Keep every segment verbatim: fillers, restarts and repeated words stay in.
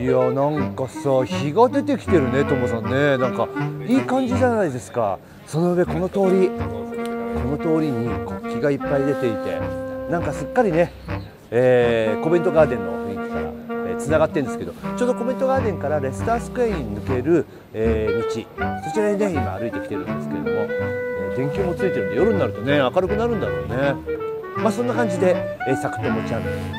やなんかさ日が出てきてるねともさんね。なんかいい感じじゃないですか。その上この通りこの通りに国旗がいっぱい出ていて、なんかすっかりね、えー、コベントガーデンの雰囲気からつながってるんですけど、ちょうどコベントガーデンからレスタースクエアに抜ける、えー、道、そちらにね今歩いてきてるんですけれども、えー、電球もついてるんで夜になるとね明るくなるんだろうね。まあそんな感じで、えー、サクトモチャンネルです。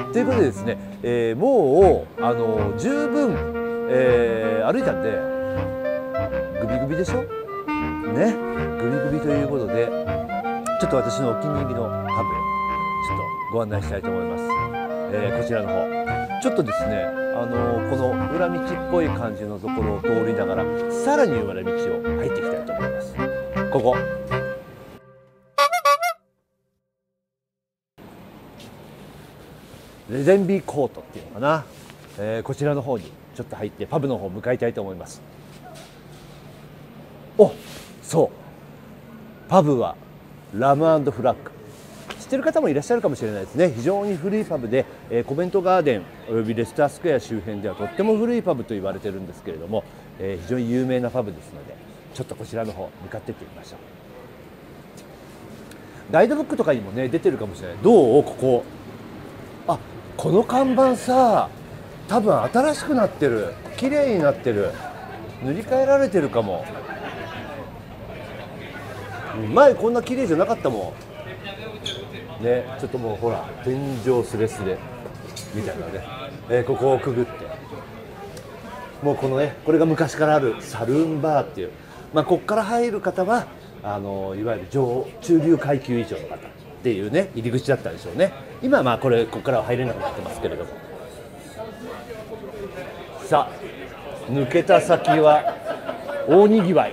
ということでですね、えー、もうあの十分、えー、歩いたんでグビグビでしょね、グビグビということでちょっと私のお気に入りのパブへちょっとご案内したいと思います。えー、こちらの方ちょっとですね、あのー、この裏道っぽい感じのところを通りながらさらに裏道を入っていきたいと思います。ここレゼンビーコートっていうのかな、えー、こちらの方にちょっと入ってパブの方向かいたいと思います。お、そうパブはラム&フラッグ、知ってる方もいらっしゃるかもしれないですね。非常に古いパブで、えー、コベントガーデンおよびレスタースクエア周辺ではとっても古いパブと言われてるんですけれども、えー、非常に有名なパブですのでちょっとこちらの方向かっていってみましょう。ガイドブックとかにもね出てるかもしれない。どうここ、あ、この看板さ多分新しくなってる、綺麗になってる、塗り替えられてるかも。前こんな綺麗じゃなかったもんね。ちょっともうほら天井スレスレみたいなね、えー、ここをくぐってもうこのね、これが昔からあるサルーンバーっていう、まあここから入る方はあのいわゆる上中流階級以上の方っていうね入り口だったでしょうね。今はまあこれここからは入れなくなってますけれども、さあ抜けた先は大にぎわい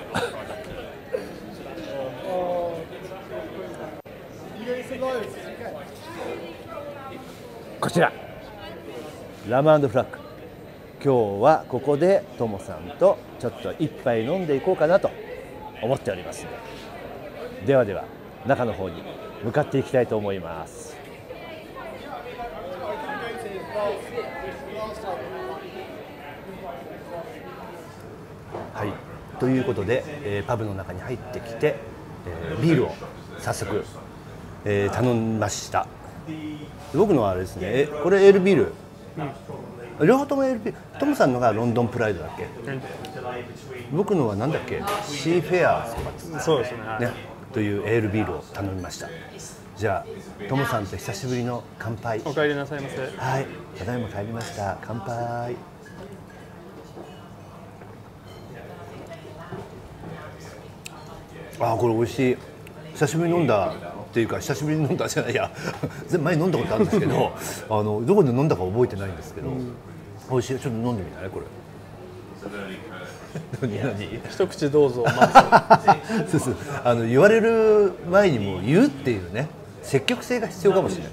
こちらラム&フラッグ、今日はここでトモさんとちょっと一杯飲んでいこうかなと思っておりますので、ではでは中の方に向かっていきたいと思います。はい、ということで、えー、パブの中に入ってきて、えー、ビールを早速、えー、頼みました。僕のはあれですね、えこれエールビール、うん、両方ともエールビール。トムさんのがロンドンプライドだっけ、うん、僕のはなんだっけシーフェアとかそうですね、 ねというエールビールを頼みました。じゃあトムさんと久しぶりの乾杯。 お帰りなさいませ。 はい、ただいま帰りました。乾杯。あーこれ美味しい。久しぶりに飲んだっていうか久しぶりに飲んだじゃないや前飲んだことあるんですけどあのどこで飲んだか覚えてないんですけど、うん、美味しい。ちょっと飲んでみないこれ何何一口どうぞそうそう、あの言われる前にも言うっていうね積極性が必要かもしれない。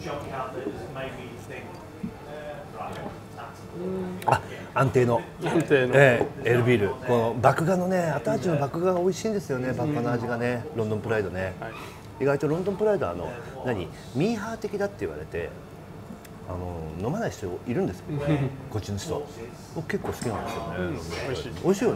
あ、安定の安定の、 えー、エールビール、この麦芽のね後味の麦芽が美味しいんですよね。麦芽の味がね、ロンドンプライドね、はい、意外とロンドンプライドはあの何ミーハー的だって言われてあの飲まない人いるんですけど、ね、こっちの人僕結構好きなんですよね、うん、美味しい美味しいよね、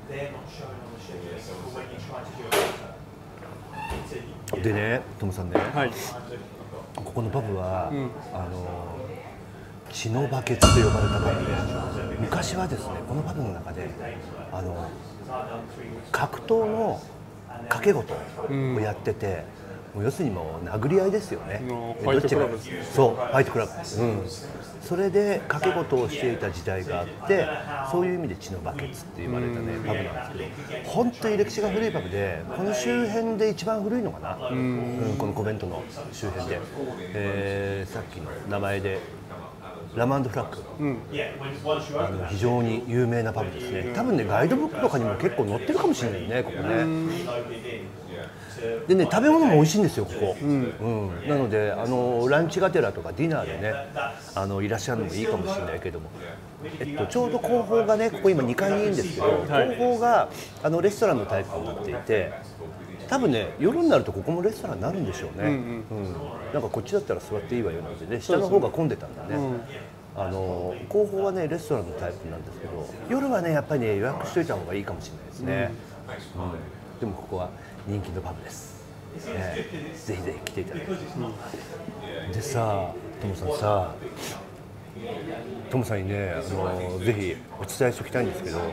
うん、でねトムさんね、はい、ここのパブは、うん、あの血のバケツと呼ばれたパブで、昔はですねこのパブの中であの格闘の賭け事をやってて、もう要するにもう殴り合いですよね。 ファイトクラブですね。 そう、ファイトクラブ、うん、それで賭け事をしていた時代があって、そういう意味で血のバケツって言われたねパブなんですけど、本当に歴史が古いパブで、この周辺で一番古いのかな、うん、うん、このコベントの周辺で、えー、さっきの名前でラム&フラッグ、うん、あの非常に有名なパブですね。多分ねガイドブックとかにも結構載ってるかもしれないねここね。でね食べ物も美味しいんですよここ、うんうん、なのであのランチがてらとかディナーでねあのいらっしゃるのもいいかもしれないけども、えっと、ちょうど後方がねここ今にかいにいるんですけど、はい、後方があのレストランのタイプになっていて、多分ね夜になるとここもレストランになるんでしょうね、うんうんうん、なんかこっちだったら座っていいわよなんてね、下の方が混んでたんだね、うん、 あの後方はねレストランのタイプなんですけど、夜はねやっぱりね予約しといた方がいいかもしれないですね、うんうん、でもここは人気のパブです、ね、ぜひぜひ来ていただきたい、うん、でさトモさんさトモさんにねあのぜひお伝えしておきたいんですけど、うん、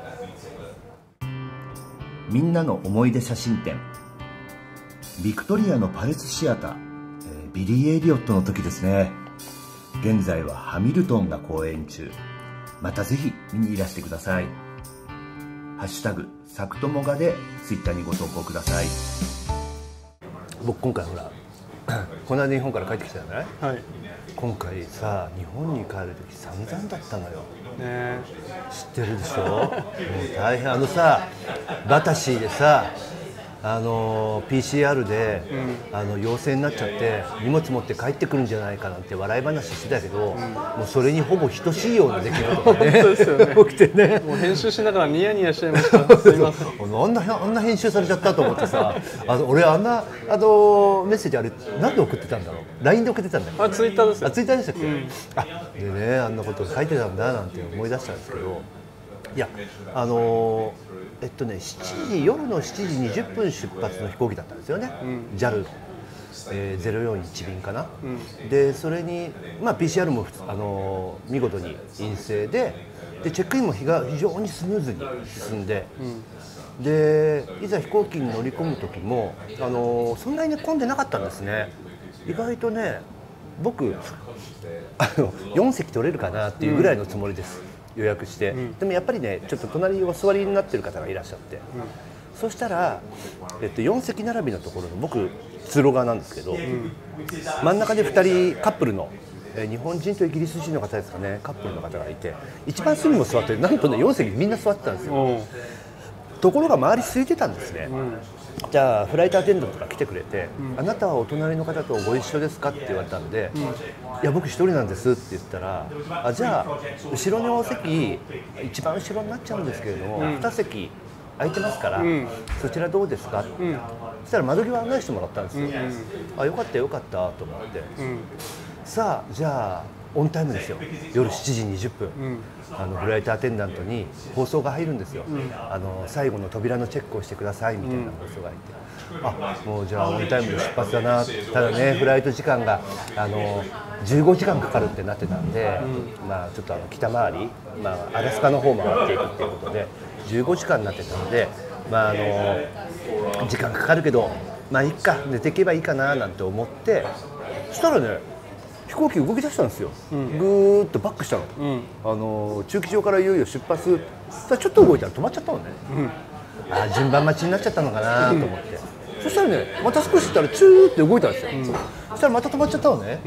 みんなの思い出写真展ビクトリアのパレスシアター、えー、ビリー・エリオットの時ですね。現在はハミルトンが公演中。またぜひ見にいらしてください。ハッシュタグサクトモガでツイッターにご投稿ください。僕今回ほらこの間日本から帰ってきたじゃない、はい、今回さ日本に帰る時散々だったのよ、ね、知ってるでしょもう大変。あのさバタシーでさあの ピーシーアール で、うん、あの陽性になっちゃって荷物持って帰ってくるんじゃないかなんて笑い話してたけど、うん、もうそれにほぼ等しいような出来事がね起きてね、 もう編集しながらニヤニヤしちゃいました。すいませんあんなあんな編集されちゃったと思ってさあの俺あんなあのメッセージあれなんで送ってたんだろう。 ライン で送ってたんだよ。 あツイッターですよ。 あツイッターでしたっけ、うん、あでねあんなこと書いてたんだなんて思い出したんですけど、いやあのーえっとね、しちじ夜のしちじにじゅっぷん出発の飛行機だったんですよね、うん、ジャル の、えー、ゼロよんいち便かな、うん、でそれに、まあ、ピーシーアール も、あのー、見事に陰性で、でチェックインも非が非常にスムーズに進んで、うん、でいざ飛行機に乗り込む時も、あのー、そんなに混んでなかったんですね。意外とね僕あのよん席取れるかなっていうぐらいのつもりです、うん、予約して、うん、でもやっぱりねちょっと隣にお座りになってる方がいらっしゃって、うん、そしたら、えっと、よん席並びのところの僕通路側なんですけど、うん、真ん中でふたりカップルの、えー、日本人とイギリス人の方ですかね、カップルの方がいて一番隅も座ってなんとねよん席みんな座ってたんですよ。ところが周り空いてたんですね、うん、じゃあフライトアテンダントが来てくれて、うん、あなたはお隣の方とご一緒ですかって言われたんで、うん、いや僕一人なんですって言ったら、あじゃあ後ろの席一番後ろになっちゃうんですけれども、うん、に席空いてますから、うん、そちらどうですかって、うん、そしたら窓際案内してもらったんですよ、うん、あよかったよかったと思って、うん、さあじゃあオンタイムですよ。夜しちじにじゅっぷん、うん、あのフライトアテンダントに放送が入るんですよ、うん、あの最後の扉のチェックをしてくださいみたいな放送が入って、うん、あもうじゃあオンタイムで出発だな。ただねフライト時間があのじゅうごじかんかかるってなってたんで、うん、まあちょっとあの北回り、まあ、アラスカの方回っていくっていうことでじゅうごじかんになってたので、まああの時間かかるけどまあいいか寝ていけばいいかななんて思って、そしたらね飛行機動き出したんですよ、うん、ぐーっとバックしたの、うん、あの中機場からいよいよ出発さちょっと動いたら止まっちゃったのね、うん、あ順番待ちになっちゃったのかなと思って、うん、そしたらねまた少ししたらチューって動いたんですよ、うん、そしたらまた止まっちゃったのね、うん、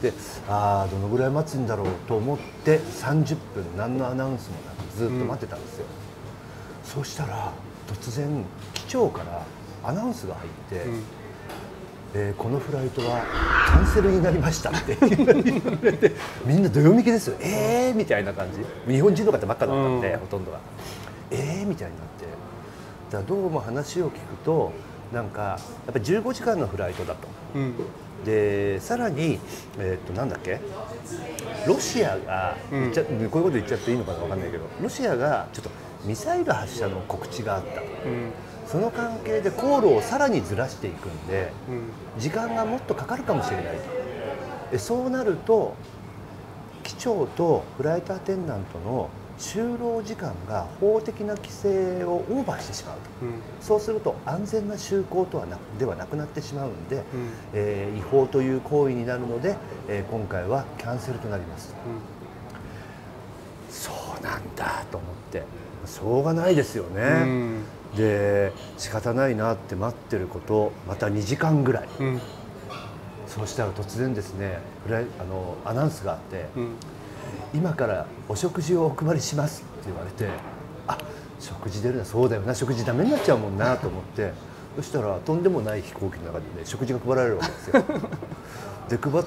であどのぐらい待つんだろうと思ってさんじゅっぷん何のアナウンスもなくずっと待ってたんですよ、うん、そうしたら突然機長からアナウンスが入って、うんえー、このフライトはキャンセルになりましたって言われてみんなどよめきですよ。えーみたいな感じ、日本人の方ばっかだったんで、うん、ほとんどがえーみたいになって、だどうも話を聞くとなんかやっぱりじゅうごじかんのフライトだと、うん、でさらに、えー、っとなんだっけロシアが、うん、こういうこと言っちゃっていいのかな分かんないけどロシアがちょっとミサイル発射の告知があったと、うんその関係で航路をさらにずらしていくんで、うん、時間がもっとかかるかもしれないと。でそうなると機長とフライトアテンダントの就労時間が法的な規制をオーバーしてしまうと、うん、そうすると安全な就航とはなではなくなってしまうんで、うんえー、違法という行為になるので、えー、今回はキャンセルとなります、うん、そうなんだと思ってしょうがないですよね、うんで仕方ないなって待ってることまたにじかんぐらい、うん、そうしたら突然ですねフライあのアナウンスがあって、うん、今からお食事をお配りしますって言われてあ食事出るなそうだよな食事ダメになっちゃうもんなと思ってそしたらとんでもない飛行機の中で、ね、食事が配られるわけですよで配って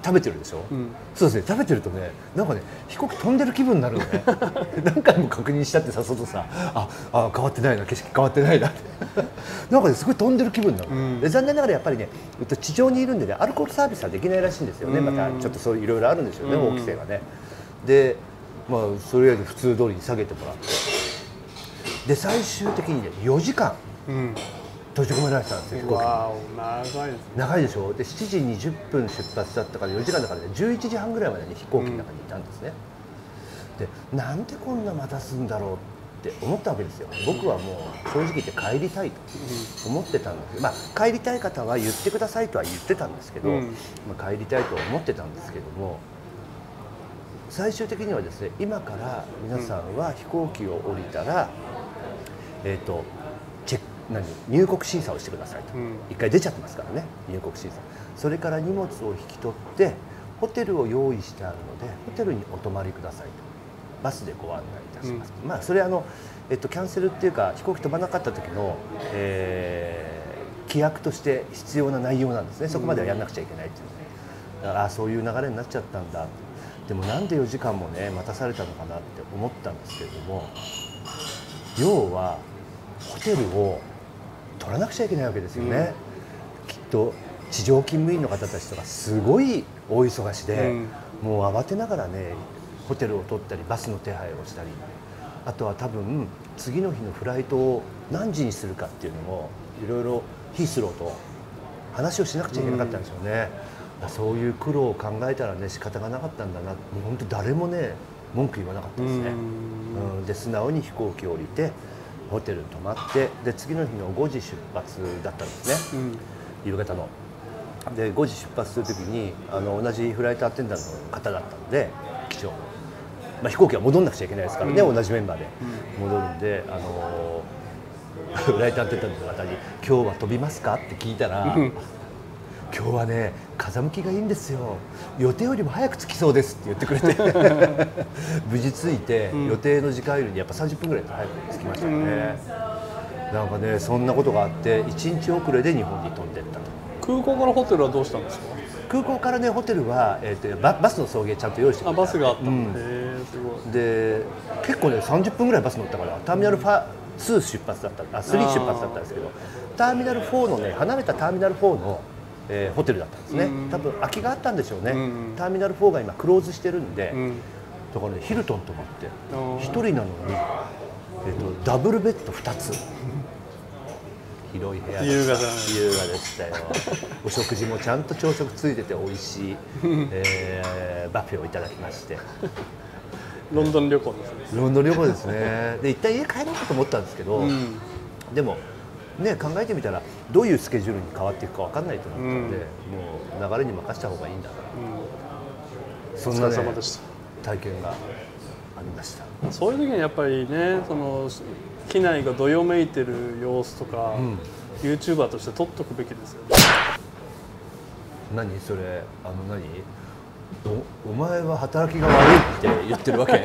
食べてるでしょ、 うん、 そうですね、食べてるとね、なんかね飛行機飛んでる気分になるのね何回も確認したってさ、外さああ変わってないな、景色変わってないなってなんかねすごい飛んでる気分になる、うん、で残念ながらやっぱりね地上にいるんでねアルコールサービスはできないらしいんですよね、うん、またちょっとそういろいろあるんですよね、うん、大規制がね。でまあそれより普通通りに下げてもらって、で最終的にねよじかん、うん閉じ込められてたんですよ、飛行機。 わー、長いですね。 長いでしょ。でしちじにじゅっぷん出発だったからよじかんだからねじゅういちじはんぐらいまでに飛行機の中にいたんですね、うん、でなんでこんな待たすんだろうって思ったわけですよ。僕はもう正直言って帰りたいと思ってたんですけど、まあ、帰りたい方は言ってくださいとは言ってたんですけど、うん、まあ、帰りたいとは思ってたんですけども、最終的にはですね今から皆さんは飛行機を降りたら、うん、えっとチェック何入国審査をしてくださいと、うん、いっかい出ちゃってますからね、入国審査。それから荷物を引き取ってホテルを用意してあるのでホテルにお泊まりくださいとバスでご案内いたします、うん、まあそれあの、えっと、キャンセルっていうか飛行機飛ばなかった時の、えー、規約として必要な内容なんですね。そこまではやんなくちゃいけないっていうので、だからあそういう流れになっちゃったんだ。でもなんでよじかんもね待たされたのかなって思ったんですけれども、要はホテルを取らなくちゃいけないわけですよね、うん、きっと地上勤務員の方たちとかすごい大忙しで、うん、もう慌てながらねホテルを取ったりバスの手配をしたり、あとは多分次の日のフライトを何時にするかっていうのもいろいろヒースローと話をしなくちゃいけなかったんですよね、うん、そういう苦労を考えたらね仕方がなかったんだな、もう本当誰もね文句言わなかったですね、うんうん、で素直に飛行機を降りてホテルに泊まって、で次の日のごじ出発だったんですね、うん、夕方の。でごじ出発するときにあの同じフライトアテンダントの方だったので機長、まあ、飛行機は戻んなくちゃいけないですからね、うん、同じメンバーで戻るんで、あのフライトアテンダントの方に「今日は飛びますか?」って聞いたら「今日はね風向きがいいんですよ、予定よりも早く着きそうです」って言ってくれて無事着いて、うん、予定の時間よりやっぱさんじゅっぷんぐらい早く着きましたよね、うん、なんかねそんなことがあっていちにち遅れで日本に飛んでったと。 空港からホテルはどうしたんですか？ 空港からねホテルは、えー、と バ, バスの送迎ちゃんと用意してくれた。 あバスがあった、うん、へーすごい。で結構ねさんじゅっぷんぐらいバス乗ったからターミナルファツー出発だったあスリー出発だったんですけど、ターミナルフォーのね離れたターミナルフォーのえー、ホテルだったんですね、うん、多分空きがあったんでしょうね、うん、ターミナルフォーが今クローズしてるんで、うん、だからねヒルトンと思ってひとりなのに、えー、とダブルベッドふたつ広い部屋で優雅だね。 優雅でしたよお食事もちゃんと朝食ついてて美味しい、えー、バフェをいただきましてロンドン旅行ですね。 ロンドン旅行ですね。で一旦家帰ろうかと思ったんですけど、うん、でもね、考えてみたらどういうスケジュールに変わっていくか分かんないと思ったので、うん、もう流れに任せた方がいいんだから、うん、そんな、ね、体験がありました。 そういう時にやっぱりねその機内がどよめいてる様子とか、うん、ユーチューバーとして撮っとくべきですよね。 何それあの何 お, お前は働きが悪いって言ってるわけ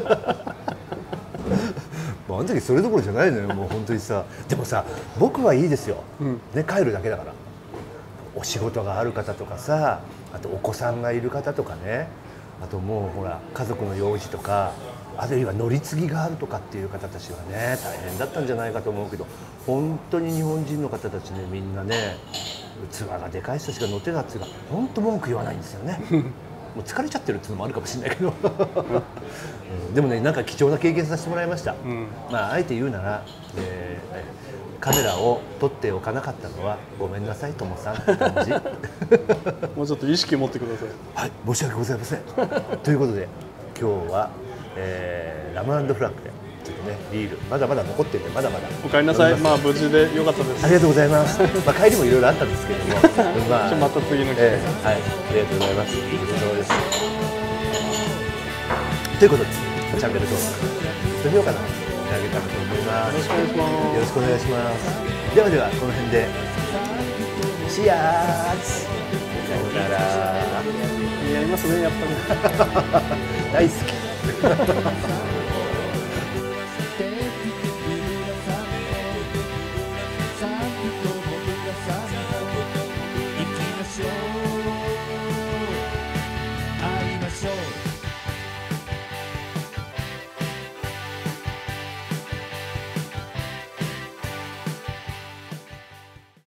あの時それどころじゃないのよ、もう本当にさ。でもさ僕はいいですよ、うん、ね、帰るだけだから。お仕事がある方とかさ、あとお子さんがいる方とかね、あともうほら家族の用事とか、あるいは乗り継ぎがあるとかっていう方たちはね大変だったんじゃないかと思うけど、本当に日本人の方たちねみんなね器がでかい人しか乗ってたっていうか本当文句言わないんですよねもう疲れちゃってるっていうのもあるかもしれないけどうん、でもねなんか貴重な経験させてもらいました、うん、まああえて言うなら、えー、カメラを撮っておかなかったのはごめんなさいともさんって感じもうちょっと意識持ってください。 はい申し訳ございませんということで今日は、えー、ラム&フランクでちょっとねビールまだまだ残ってるんでまだまだお帰りなさい。まあ無事で良かったです。 ありがとうございます。まあ帰りもいろいろあったんですけどもまあまた次の機会、 えー、はいありがとうございます。ごちそうさまです。ということでチャンネル登録高評価の方あげたいと思います。 よろしくお願いします。 よろしくお願いします。ではではこの辺でシアーズさようなら。 似合いますねやっぱり大好き